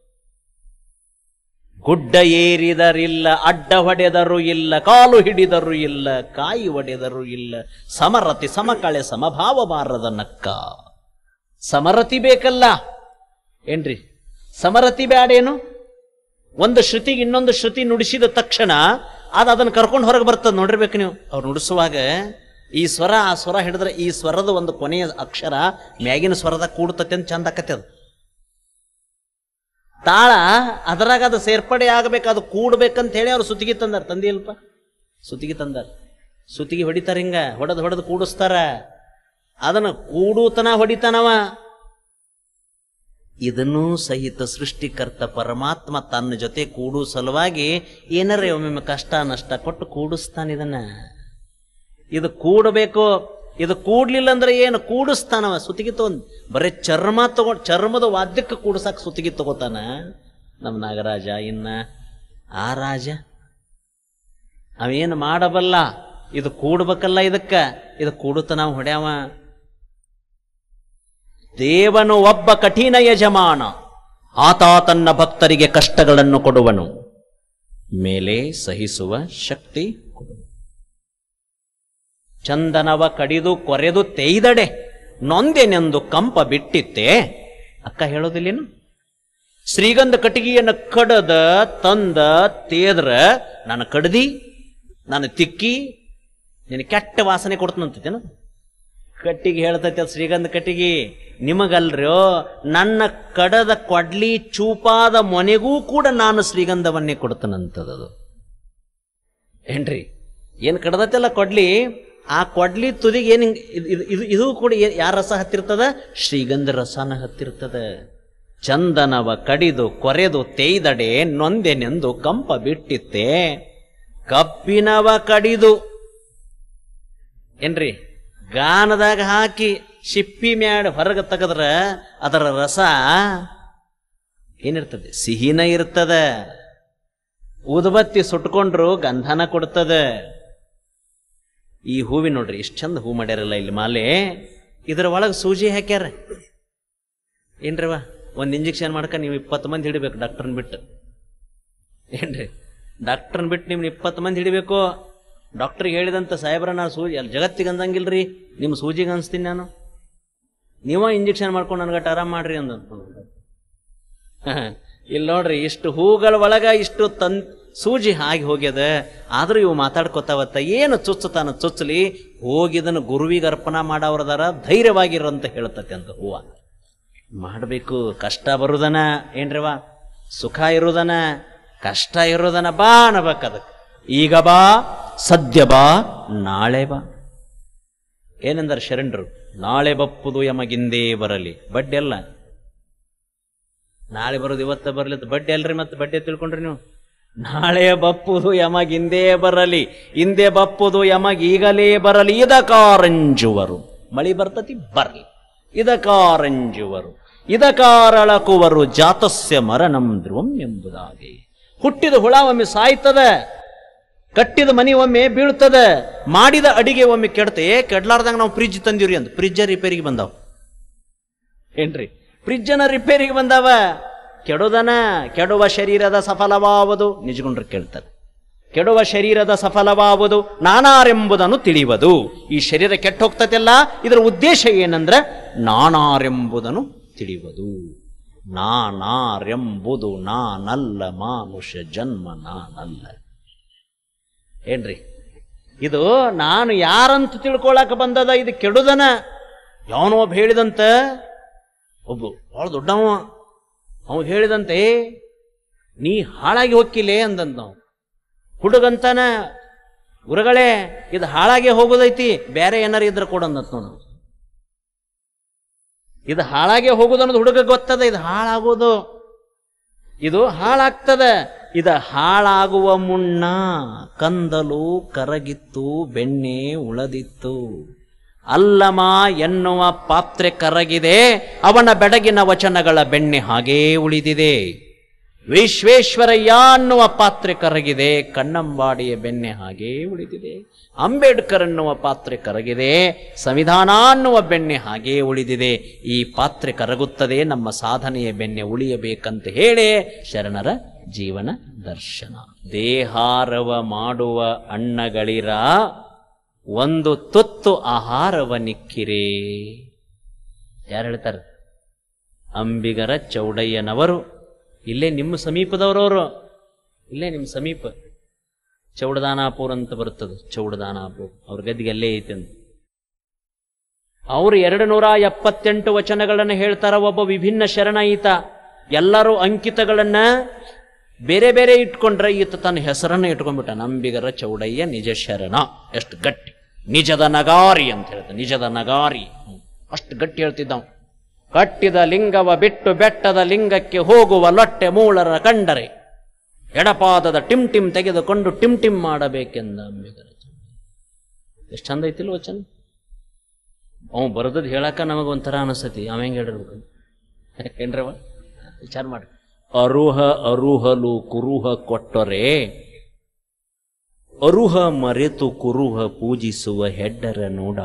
A: ಗುಡ್ಡ ಏರಿದರಿಲ್ಲ, ಅಡ್ಡ ಹೊಡೆದರು ಇಲ್ಲ, ಕಾಲು ಹಿಡಿದರು ಇಲ್ಲ, ಕಾಯಿ ಒಡೆದರು ಇಲ್ಲ, ಸಮರತಿ ಸಮಕಳೆ ಸಮಭಾವ ಬಾರದ ನಕ್ಕ. ಸಮರತಿ ಬೇಕಲ್ಲ ಏನ್ರಿ? ಸಮರತಿ ಬ್ಯಾಡೇನು? ಒಂದು ಶ್ರುತಿಗೆ ಇನ್ನೊಂದು ಶ್ರುತಿ ನುಡಿಸಿದ ತಕ್ಷಣ ಅದು ಅದನ್ನು ಕರ್ಕೊಂಡು ಹೊರಗೆ ಬರ್ತದೆ. ನೋಡಿರ್ಬೇಕು ನೀವು, ಅವ್ರು ನುಡಿಸುವಾಗ ಈ ಸ್ವರ ಆ ಸ್ವರ ಹಿಡಿದ್ರೆ ಈ ಸ್ವರದ ಒಂದು ಕೊನೆಯ ಅಕ್ಷರ ಮ್ಯಾಗಿನ ಸ್ವರದ ಕೂಡ್ತತೆ ಅಂತ ಚಂದ ಆಕತ್ತೆ. ಅದು ತಾಳ ಅದರಾಗ ಅದು ಸೇರ್ಪಡೆ ಆಗಬೇಕು, ಅದು ಕೂಡ್ಬೇಕಂತ ಹೇಳಿ ಅವ್ರು ಸುತ್ತಿಗೆ ತಂದಾರ. ತಂದಿಲ್ಪ ಸುತ್ತಿಗೆ ತಂದಾರ, ಸುತ್ತಿಗೆ ಹೊಡಿತಾರ, ಹಿಂಗ ಹೊಡೆದು ಹೊಡೆದು ಕೂಡಿಸ್ತಾರ. ಅದನ್ನು ಕೂಡೂತನ ಹೊಡಿತಾನವ. ಇದನ್ನೂ ಸಹಿತ ಸೃಷ್ಟಿಕರ್ತ ಪರಮಾತ್ಮ ತನ್ನ ಜೊತೆ ಕೂಡು ಸಲುವಾಗಿ ಏನಾರೇ ಒಮ್ಮೆ ಕಷ್ಟ ನಷ್ಟ ಕೊಟ್ಟು ಕೂಡಿಸ್ತಾನ. ಇದನ್ನ ಇದು ಕೂಡಬೇಕು. ಇದು ಕೂಡ್ಲಿಲ್ಲ ಅಂದ್ರೆ ಏನು? ಕೂಡಿಸ್ತಾನವ. ಸುತ್ತಿಗೆ ತಗೊಂಡ್ ಬರೀ ಚರ್ಮ ತಗೊಂಡ್ ಚರ್ಮದ ವಾದ್ಯಕ್ಕೆ ಕೂಡಿಸಾಕ ಸುತ್ತಿಗೆ ತಗೋತಾನ ನಮ್ಮ ನಾಗರಾಜ. ಇನ್ನ ಆ ರಾಜ ಅವೇನು ಮಾಡಬಲ್ಲ, ಇದು ಕೂಡ್ಬೇಕಲ್ಲ, ಇದಕ್ಕ ಇದು ಕೂಡುತ್ತ ನಾವು ಹೊಡ್ಯಾವ. ದೇವನು ಒಬ್ಬ ಕಠಿಣ ಯಜಮಾನ, ಆತ ತನ್ನ ಭಕ್ತರಿಗೆ ಕಷ್ಟಗಳನ್ನು ಕೊಡುವನು, ಮೇಲೆ ಸಹಿಸುವ ಶಕ್ತಿ ಕೊಡುವನು. ಚಂದನವ ಕಡಿದು ಕೊರೆದು ತೇಯ್ದಡೆ ನೊಂದೆನೆಂದು ಕಂಪ ಬಿಟ್ಟಿತ್ತೆ. ಅಕ್ಕ ಹೇಳೋದಿಲ್ಲೇನು? ಶ್ರೀಗಂಧ ಕಟ್ಟಿಗೆಯನ್ನು ಕಡದ ತಂದ ತೇದ್ರ ನಾನು ಕಡ್ದಿ, ನಾನು ತಿಕ್ಕಿ ನಿನ್ನ ಕೆಟ್ಟ ವಾಸನೆ ಕೊಡ್ತನಂತೇನು? ಕಟ್ಟಿಗೆ ಹೇಳ್ತೈತೆ ಅದು ಶ್ರೀಗಂಧ ಕಟ್ಟಿಗೆ. ನಿಮಗಲ್ರೋ, ನನ್ನ ಕಡದ ಕೊಡ್ಲಿ ಚೂಪಾದ ಮೊನೆಗೂ ಕೂಡ ನಾನು ಶ್ರೀಗಂಧವನ್ನೇ ಕೊಡ್ತನಂತದದು ಏನ್ರಿ? ಏನು ಕಡದತ್ತಲ್ಲ ಕೊಡ್ಲಿ, ಆ ಕೊಡ್ಲಿ ತುದಿಗೆ ಏನು ಇದು ಇದು ಕೂಡ ಯಾರ ರಸ ಹತ್ತಿರ್ತದ? ಶ್ರೀಗಂಧ ರಸನ ಹತ್ತಿರ್ತದ. ಚಂದನವ ಕಡಿದು ಕೊರೆದು ತೇಯ್ದಡೆ ನೊಂದೆನೆಂದು ಕಂಪ ಬಿಟ್ಟಿತ್ತೆ. ಕಬ್ಬಿನವ ಕಡಿದು ಏನ್ರಿ ಗಾನದಾಗ ಹಾಕಿ ಶಿಪ್ಪಿ ಮ್ಯಾಡ ಹೊರಗೆ ತೆಗದ್ರ ಅದರ ರಸ ಏನಿರ್ತದೆ? ಸಿಹಿನ ಇರ್ತದ. ಊದುಬತ್ತಿ ಸುಟ್ಕೊಂಡ್ರು ಗಂಧನ ಕೊಡ್ತದ. ಈ ಹೂವಿ ನೋಡ್ರಿ, ಇಷ್ಟು ಚಂದ ಹೂ ಮಾಡ್ಯಾರಲ್ಲ ಇಲ್ಲಿ ಮಾಲೆ. ಇದರ ಒಳಗೆ ಸೂಜಿ ಹಾಕ್ಯಾರ ಏನ್ರಿವ? ಒಂದು ಇಂಜೆಕ್ಷನ್ ಮಾಡ್ಕ ನೀವು ಇಪ್ಪತ್ತು ಮಂದಿ ಹಿಡಿಬೇಕು ಡಾಕ್ಟರ್ನ ಬಿಟ್ಟು ಏನ್ರಿ? ಡಾಕ್ಟರ್ನ ಬಿಟ್ಟು ನಿಮ್ನ ಇಪ್ಪತ್ತು ಮಂದಿ ಹಿಡಿಬೇಕು. ಡಾಕ್ಟ್ರಿಗೆ ಹೇಳಿದಂತ ಸಾಹೇಬ್ರ ನಾನು ಸೂಜಿ ಅಲ್ಲಿ ಜಗತ್ತಿಗೆ ಅಂದಂಗಿಲ್ರಿ, ನಿಮ್ಮ ಸೂಜಿಗೆ ಅನ್ಸ್ತೀನಿ ನಾನು, ನೀವ ಇಂಜೆಕ್ಷನ್ ಮಾಡ್ಕೊಂಡು ನನ್ಗಟ್ಟು ಆರಾಮ್ ಮಾಡ್ರಿ ಅಂದ. ಇಲ್ಲಿ ನೋಡ್ರಿ, ಇಷ್ಟು ಹೂಗಳ ಒಳಗ ಇಷ್ಟು ತನ್ ಸೂಜಿ ಹಾಗೆ ಹೋಗ್ಯದ. ಆದ್ರೂ ಇವು ಮಾತಾಡ್ಕೊತಾವತ್ತ, ಏನು ಚುಚ್ಚತಾನ ಚುಚ್ಚಲಿ, ಹೋಗಿದನು ಗುರುವಿಗೆ ಅರ್ಪಣಾ ಮಾಡವ್ರದಾರ, ಧೈರ್ಯವಾಗಿರಂತ ಹೇಳ್ತತೆ ಅಂತ. ಹೂವ ಮಾಡಬೇಕು. ಕಷ್ಟ ಬರುದನ ಏನ್ರಿವಾ? ಸುಖ ಇರುದನ, ಕಷ್ಟ ಇರುದನ, ಬಾ ಅನ್ಬೇಕದಕ್ಕೆ. ಈಗ ಬಾ, ಸದ್ಯ ಬಾ, ನಾಳೆ ಬಾ. ಏನಂದಾರ ಶರಣರು? ನಾಳೆ ಬಪ್ಪುದು ಯಮಗಿಂದೇ ಬರಲಿ. ಬಡ್ಡಿ ಅಲ್ಲ, ನಾಳೆ ಬರೋದು ಇವತ್ತ ಬರಲಿ. ಬಡ್ಡಿ ಅಲ್ರಿ, ಮತ್ತೆ ಬಡ್ಡಿ ತಿಳ್ಕೊಂಡ್ರಿ ನೀವು. ನಾಳೆ ಬಪ್ಪುದು ಯಮಗಿಂದೇ ಬರಲಿ, ಹಿಂದೆ ಬಪ್ಪುದು ಯಮಗೀಗಲೇ ಬರಲಿ. ಇದಕಾರಂಜುವರು, ಮಳಿ ಬರ್ತತಿ ಬರ್ಲಿ, ಇದಕಾರಂಜುವರು, ಇದಕಾರಳಕುವರು, ಜಾತಸ್ಯ ಮರಣಂ ಧ್ರುವಂ ಎಂಬುದಾಗಿ. ಹುಟ್ಟಿದ ಹುಳ ಒಮ್ಮೆ ಸಾಯ್ತದ, ಕಟ್ಟಿದ ಮನಿ ಒಮ್ಮೆ ಬೀಳ್ತದ, ಮಾಡಿದ ಅಡಿಗೆ ಒಮ್ಮೆ ಕೆಡ್ತೆ. ಕೆಡ್ಲಾರ್ದಂಗ ನಾವು ಫ್ರಿಜ್ ತಂದಿವ್ರಿ ಅಂತ, ಫ್ರಿಜ್ಜ ರಿಪೇರಿಗೆ ಬಂದಾವ ಏನ್ರಿ? ಫ್ರಿಜ್ಜನ ರಿಪೇರಿಗೆ ಬಂದಾವ. ಕೆಡೋದನ ಕೆಡುವ ಶರೀರದ ಸಫಲವಾವುದು, ನಿಜಗುಂಡ್ರು ಕೇಳ್ತಾರೆ. ಕೆಡುವ ಶರೀರದ ಸಫಲವಾವುದು ನಾನಾರೆಂಬುದನ್ನು ತಿಳಿಯುವುದು. ಈ ಶರೀರ ಕೆಟ್ಟ ಹೋಗ್ತತೆಲ್ಲ, ಇದರ ಉದ್ದೇಶ ಏನಂದ್ರೆ ನಾನಾರೆಂಬುದನ್ನು ತಿಳಿಯುವುದು. ನಾನಾರೆಂಬುದು ನಾನಲ್ಲ, ಮಾನುಷ ಜನ್ಮ ನಾನಲ್ಲ ಏನ್ರಿ? ಇದು ನಾನು ಯಾರಂತ ತಿಳ್ಕೊಳಕ ಬಂದದ, ಇದು ಕೆಡುದನ. ಯಾವನೋ ಒಬ್ಬ ಹೇಳಿದಂತ, ಒಬ್ಬ ಬಹಳ ದೊಡ್ಡವ, ಅವ ಹೇಳಿದಂತೆ ನೀ ಹಾಳಾಗಿ ಹೋಗಿಲೇ ಅಂದಂತ. ನಾವು ಹುಡುಗಂತಾನ, ಗುರುಗಳೇ ಇದು ಹಾಳಾಗೆ ಹೋಗೋದೈತಿ, ಬೇರೆ ಏನಾರು ಇದ್ರೆ ಕೊಡಂದತ್ ನೋಡು. ಇದು ಹಾಳಾಗೆ ಹೋಗುದು ಅನ್ನೋದು ಹುಡುಗ ಗೊತ್ತದ, ಇದು ಹಾಳಾಗೋದು, ಇದು ಹಾಳಾಗ್ತದ. ಇದು ಹಾಳಾಗುವ ಮುನ್ನ ಕಂದಲು ಕರಗಿತ್ತು, ಬೆಣ್ಣೆ ಉಳದಿತ್ತು. ಅಲ್ಲಮ ಎನ್ನುವ ಪಾತ್ರೆ ಕರಗಿದೆ, ಅವನ ಬೆಡಗಿನ ವಚನಗಳ ಬೆಣ್ಣೆ ಹಾಗೇ ಉಳಿದಿದೆ. ವಿಶ್ವೇಶ್ವರಯ್ಯ ಅನ್ನುವ ಪಾತ್ರೆ ಕರಗಿದೆ, ಕನ್ನಂಬಾಡಿಯ ಬೆಣ್ಣೆ ಹಾಗೇ ಉಳಿದಿದೆ. ಅಂಬೇಡ್ಕರ್ ಅನ್ನುವ ಪಾತ್ರೆ ಕರಗಿದೆ, ಸಂವಿಧಾನ ಅನ್ನುವ ಬೆಣ್ಣೆ ಹಾಗೇ ಉಳಿದಿದೆ. ಈ ಪಾತ್ರೆ ಕರಗುತ್ತದೆ, ನಮ್ಮ ಸಾಧನೆಯ ಬೆಣ್ಣೆ ಉಳಿಯಬೇಕಂತ ಹೇಳಿ ಶರಣರ ಜೀವನ ದರ್ಶನ. ದೇಹಾರವ ಮಾಡುವ ಅಣ್ಣಗಳಿರ, ಒಂದು ತುತ್ತು ಆಹಾರವ ನಿಕ್ಕಿರೇ. ಯಾರು ಹೇಳ್ತಾರೆ? ಅಂಬಿಗರ ಚೌಡಯ್ಯನವರು. ಇಲ್ಲೇ ನಿಮ್ಮ ಸಮೀಪದವರವರು, ಇಲ್ಲೇ ನಿಮ್ಮ ಸಮೀಪ ಚೌಡದಾನಾಪುರ ಅಂತ ಬರುತ್ತದೆ. ಚೌಡದಾನಾಪುರ ಅವ್ರ ಗದ್ದಿಗೆ ಅಲ್ಲೇ ಐತೆ ಅಂತ. ಅವರು ಎರಡು ನೂರ ಎಪ್ಪತ್ತೆಂಟು ವಚನಗಳನ್ನು ಹೇಳ್ತಾರ. ಒಬ್ಬ ವಿಭಿನ್ನ ಶರಣ ಈತ. ಎಲ್ಲರೂ ಅಂಕಿತಗಳನ್ನ ಬೇರೆ ಬೇರೆ ಇಟ್ಕೊಂಡ್ರೆ ಈತ ತನ್ನ ಹೆಸರನ್ನ ಇಟ್ಕೊಂಡ್ಬಿಟ್ಟ. ನಂಬಿಗರ ಚೌಡಯ್ಯ ನಿಜ ಶರಣ. ಎಷ್ಟು ಗಟ್ಟಿ, ನಿಜದ ನಗಾರಿ ಅಂತ ಹೇಳ್ತಾನೆ. ನಿಜದ ನಗಾರಿ ಅಷ್ಟು ಗಟ್ಟಿ ಹೇಳ್ತಿದ್ದ. ಕಟ್ಟಿದ ಲಿಂಗವ ಬಿಟ್ಟು ಬೆಟ್ಟದ ಲಿಂಗಕ್ಕೆ ಹೋಗುವ ಲೊಟ್ಟೆ ಮೂಳರ ಕಂಡರೆ ಎಡಪಾದದ ಟಿಮ್ ಟಿಮ್ ತೆಗೆದುಕೊಂಡು ಟಿಮ್ ಟಿಮ್ ಮಾಡಬೇಕೆಂದ ಅಂಬಿಗರ. ಎಷ್ಟು ಚಂದ ಐತಿಲ್ಲ ವಚನ. ಅವ್ ಬರದದ್ ಹೇಳಕ್ಕ ನಮಗೊಂಥರ ಅನಿಸ್ತತಿ. ಅವ ಹೆಂಗೆ ಹೇಳಿರ್ಬೇಕು ಏನ್ರವ? ವಿಚಾರ ಮಾಡಿ. ಅರುಹ ಅರುಹಲು ಕುರುಹ ಕೊಟ್ಟರೆ ಅರುಹ ಮರೆತು ಕುರುಹ ಪೂಜಿಸುವ ಹೆಡ್ಡರ ನೋಡ.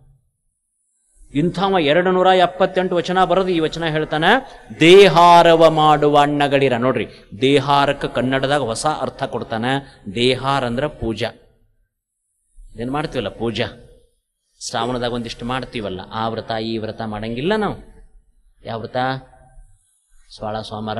A: ಇಂಥವ ಎರಡು ನೂರ ಎಪ್ಪತ್ತೆಂಟು ವಚನ ಬರೋದು. ಈ ವಚನ ಹೇಳ್ತಾನೆ, ದೇಹಾರವ ಮಾಡುವ ಅಣ್ಣಗಳಿರ. ನೋಡ್ರಿ, ದೇಹಾರಕ್ಕೆ ಕನ್ನಡದಾಗ ಹೊಸ ಅರ್ಥ ಕೊಡ್ತಾನೆ. ದೇಹಾರ ಅಂದ್ರೆ ಪೂಜಾ. ಏನ್ ಮಾಡ್ತೀವಲ್ಲ ಪೂಜಾ, ಶ್ರಾವಣದಾಗ ಒಂದಿಷ್ಟು ಮಾಡ್ತೀವಲ್ಲ. ಆ ವ್ರತ ಈ ವ್ರತ ಮಾಡಂಗಿಲ್ಲ ನಾವು. ಯಾವ ವ್ರತ? ಸ್ವಾಳ ಸೋಮವಾರ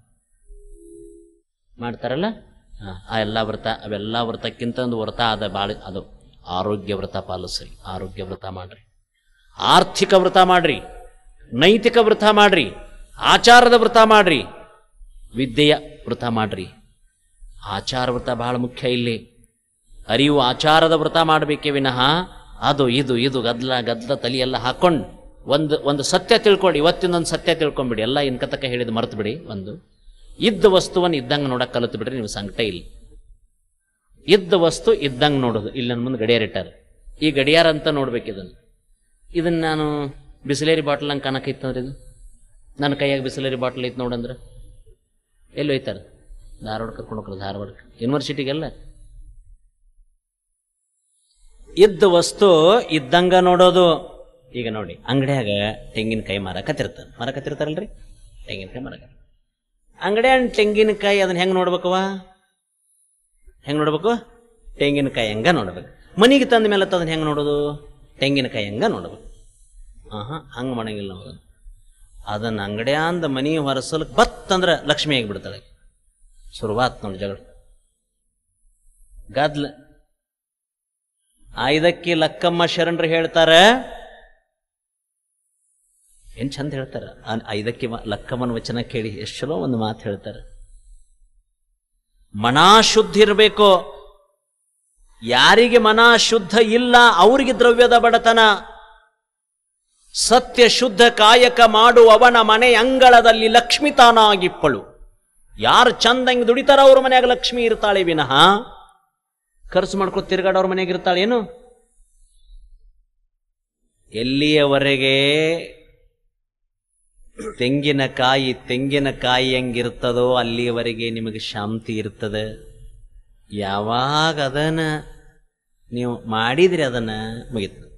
A: ಮಾಡ್ತಾರಲ್ಲ, ಆ ಎಲ್ಲ ವ್ರತ. ಅವೆಲ್ಲ ವ್ರತಕ್ಕಿಂತ ಒಂದು ವ್ರತ ಅದ ಬಾಳ, ಅದು ಆರೋಗ್ಯ ವ್ರತ ಪಾಲಿಸ್ರಿ. ಆರೋಗ್ಯ ವ್ರತ ಮಾಡ್ರಿ, ಆರ್ಥಿಕ ವ್ರತ ಮಾಡ್ರಿ, ನೈತಿಕ ವ್ರತ ಮಾಡ್ರಿ, ಆಚಾರದ ವ್ರತ ಮಾಡ್ರಿ, ವಿದ್ಯೆಯ ವ್ರತ ಮಾಡ್ರಿ. ಆಚಾರ ವ್ರತ ಬಹಳ ಮುಖ್ಯ ಇಲ್ಲಿ. ಅರಿವು ಆಚಾರದ ವ್ರತ ಮಾಡಬೇಕೇ ವಿನಃ ಅದು ಇದು ಇದು ಗದ್ಲ ಗದ್ಲ ತಲಿಯೆಲ್ಲ ಹಾಕೊಂಡು ಒಂದು ಒಂದು ಸತ್ಯ ತಿಳ್ಕೊಳ್ಳಿ. ಇವತ್ತಿನೊಂದು ಸತ್ಯ ತಿಳ್ಕೊಂಬಿಡಿ. ಎಲ್ಲ ಇನ್ಕತಕ್ಕ ಹೇಳಿದ್ ಮರ್ತು ಬಿಡಿ. ಒಂದು ಇದ್ದ ವಸ್ತುವನ್ನು ಇದ್ದಂಗೆ ನೋಡಕ್ ಕಲಿತು ಬಿಡ್ರಿ, ನೀವು ಸಂಕಟ ಇಲ್ಲ. ಇದ್ದ ವಸ್ತು ಇದ್ದಂಗೆ ನೋಡೋದು. ಇಲ್ಲಿ ನನ್ನ ಮುಂದೆ ಗಡಿಯಾರ ಇಟ್ಟಾರೆ. ಈ ಗಡಿಯಾರ ಅಂತ ನೋಡ್ಬೇಕು ಇದನ್ನು. ಇದನ್ನು ನಾನು ಬಿಸಿಲೇರಿ ಬಾಟ್ಲ್ ನಂಗೆ ಕಾಣಕೈತಂದ್ರೆ, ಇದು ನನ್ನ ಕೈಯಾಗ ಬಿಸಿಲೇರಿ ಬಾಟ್ಲ್ ಐತೆ ನೋಡಂದ್ರೆ ಎಲ್ಲಿ ಹೋಯ್ತಾರೆ? ಧಾರವಾಡ ಕರ್ಕೊಂಡು ಹೋಗ್ತಾರೆ. ಧಾರವಾಡಕ್ಕೆ ಯೂನಿವರ್ಸಿಟಿಗೆಲ್ಲ. ಇದ್ದ ವಸ್ತು ಇದ್ದಂಗ ನೋಡೋದು. ಈಗ ನೋಡಿ, ಅಂಗಡಿಯಾಗ ತೆಂಗಿನಕಾಯಿ ಮಾರಕತ್ತಿರ್ತಾರೆ. ಮಾರಕತ್ತಿರ್ತಾರಲ್ರಿ ತೆಂಗಿನಕಾಯಿ ಮಾರಕ. ಅಂಗಡಿಯಾಗ ತೆಂಗಿನಕಾಯಿ ಅದನ್ನ ಹೆಂಗೆ ನೋಡ್ಬೇಕವ? ಹೆಂಗೆ ನೋಡ್ಬೇಕು? ತೆಂಗಿನಕಾಯಿ ಹಂಗ ನೋಡ್ಬೇಕು. ಮನೆಗೆ ತಂದ ಮೇಲೆ ಅದನ್ನ ಹೆಂಗೆ ನೋಡೋದು? ತೆಂಗಿನಕಾಯಿ ಹಂಗ ನೋಡ್ಬೇಕು. ಹಾಂ ಹಾಂ ಹಂಗೆ ಮಾಡಂಗಿಲ್ಲ ನಾವು. ಅದನ್ನ ಅಂಗಡಿಯಾಂದ ಮನಿ ಹೊರಸಲು ಬತ್ ಅಂದ್ರೆ ಲಕ್ಷ್ಮಿ ಆಗಿಬಿಡ್ತಾಳೆ. ಶುರುವಾತ್ ನೋಡಿ ಜಗಳ, ಗದ್ಲ. ಐದಕ್ಕಿ ಲಕ್ಕಮ್ಮ ಶರಣರು ಹೇಳ್ತಾರೆ, ಏನ್ ಚಂದ ಹೇಳ್ತಾರ. ಐದಕ್ಕಿ ಲಕ್ಕಮ್ಮನ ವಚನ ಕೇಳಿ ಎಷ್ಟು ಚಲೋ ಒಂದು ಮಾತು ಹೇಳ್ತಾರೆ. ಮನ ಶುದ್ಧ ಇರಬೇಕು. ಯಾರಿಗೆ ಮನ ಶುದ್ಧ ಇಲ್ಲ ಅವರಿಗೆ ದ್ರವ್ಯದ ಬಡತನ. ಸತ್ಯ ಶುದ್ಧ ಕಾಯಕ ಮಾಡುವವನ ಮನೆ ಅಂಗಳದಲ್ಲಿ ಲಕ್ಷ್ಮಿ ತಾನಾಗಿಪ್ಪಳು. ಯಾರು ಚಂದಂಗೆ ದುಡಿತಾರ ಅವ್ರ ಮನೆಯಾಗ ಲಕ್ಷ್ಮಿ ಇರ್ತಾಳೆ ವಿನಃ ಖರ್ಚು ಮಾಡ್ಕೊಂಡು ತಿರ್ಗಾಡೋರ್ ಮನೆಯಾಗ ಇರ್ತಾಳೇನು? ಎಲ್ಲಿಯವರೆಗೆ ತೆಂಗಿನಕಾಯಿ ತೆಂಗಿನಕಾಯಿ ಹೆಂಗಿರ್ತದೋ ಅಲ್ಲಿಯವರೆಗೆ ನಿಮಗೆ ಶಾಂತಿ ಇರ್ತದೆ. ಯಾವಾಗ ಅದನ್ನ ನೀವು ಮಾಡಿದ್ರಿ ಅದನ್ನ ಮುಗಿತು.